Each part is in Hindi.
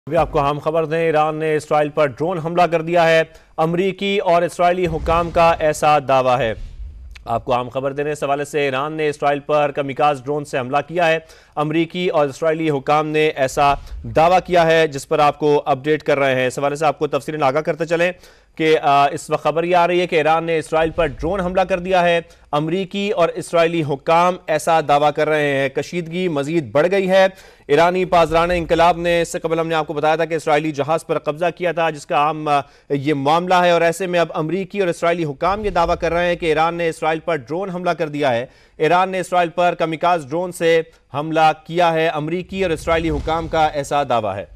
अभी आपको हम खबर दें, ईरान ने इसराइल पर ड्रोन हमला कर दिया है। अमरीकी और इसराइली हुकाम का ऐसा दावा है। आपको हम खबर देने इस हवाले से, ईरान ने इसराइल पर कमिकाज ड्रोन से हमला किया है। अमरीकी और इसराइली हुकाम ने ऐसा दावा किया है, जिस पर आपको अपडेट कर रहे हैं। इस हवाले से आपको तफसीलन आगाह करते चलें कि इस वक्त खबर यह आ रही है कि ईरान ने इसराइल पर ड्रोन हमला कर दिया है। अमरीकी और इसराइली हुकाम ऐसा दावा कर रहे हैं। कशीदगी मजीद बढ़ गई है। ईरानी पासरान इंकलाब ने इससे कबल हमने आपको बताया था कि इसराइली जहाज पर कब्जा किया था, जिसका अहम ये मामला है। और ऐसे में अब अमरीकी और इसराइली हुकाम ये दावा कर रहे हैं कि ईरान ने इसराइल पर ड्रोन हमला कर दिया है। ईरान ने इसराइल पर कमिकाज ड्रोन से हमला किया है। अमरीकी और इसराइली हुकाम का ऐसा दावा है।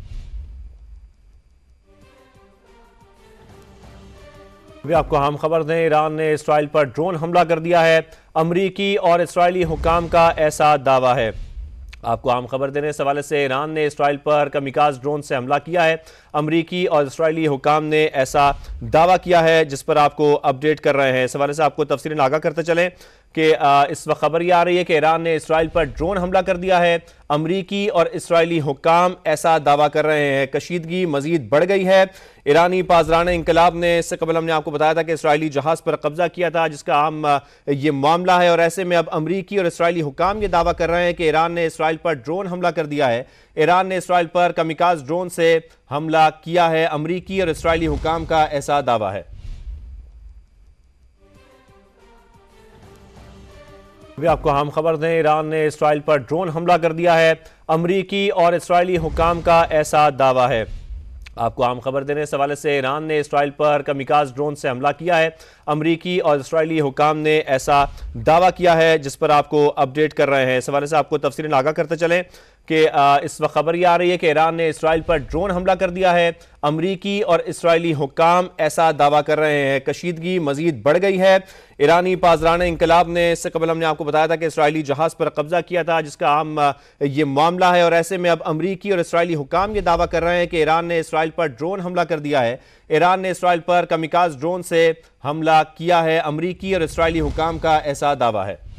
अभी आपको हम खबर दें, ईरान ने इसराइल पर ड्रोन हमला कर दिया है। अमरीकी और इसराइली हुकाम का ऐसा दावा है। आपको हम खबर देने इस हवाले से, ईरान ने इसराइल पर कमिकाज ड्रोन से हमला किया है। अमरीकी और इसराइली हुकाम ने ऐसा दावा किया है, जिस पर आपको अपडेट कर रहे हैं। इस हवाले से आपको तफसीलन आगाह करते चलें कि इस वक्त खबर यह आ रही है कि ईरान ने इसराइल पर ड्रोन हमला कर दिया है। अमरीकी और इसराइली हुकाम ऐसा दावा कर रहे हैं। कशीदगी मजीद बढ़ गई है। ईरानी पासरान इंकलाब ने इससे कबल हमने आपको बताया था कि इसराइली जहाज पर कब्जा किया था, जिसका अहम ये मामला है। और ऐसे में अब अमरीकी और इसराइली हुकाम ये दावा कर रहे हैं कि ईरान ने इसराइल पर ड्रोन हमला कर दिया है। ईरान ने इसराइल पर कमिकाज ड्रोन से हमला किया है। अमरीकी और इसराइली हुकाम का ऐसा दावा है। अभी आपको हम खबर दें, ईरान ने इसराइल पर ड्रोन हमला कर दिया है। अमरीकी और इसराइली हुकाम का ऐसा दावा है। आपको हम खबर देने इस हवाले से, ईरान ने इसराइल पर कमिकाज ड्रोन से हमला किया है। अमरीकी और इसराइली हुकाम ने ऐसा दावा किया है, जिस पर आपको अपडेट कर रहे हैं। इस हवाले से आपको तफसीलन आगाह करते चलें कि इस वक्त खबर यह आ रही है कि ईरान ने इसराइल पर ड्रोन हमला कर दिया है। अमरीकी और इसराइली हुकाम ऐसा दावा कर रहे हैं। कशीदगी मजीद बढ़ गई है। ईरानी पासरान इंकलाब ने इससे कबल हमने आपको बताया था कि इसराइली जहाज पर कब्जा किया था, जिसका अहम ये मामला है। और ऐसे में अब अमरीकी और इसराइली हुकाम ये दावा कर रहे हैं कि ईरान ने इसराइल पर ड्रोन हमला कर दिया है। ईरान ने इसराइल पर कमिकाज ड्रोन से हमला किया है। अमरीकी और इसराइली हुकाम का ऐसा दावा है।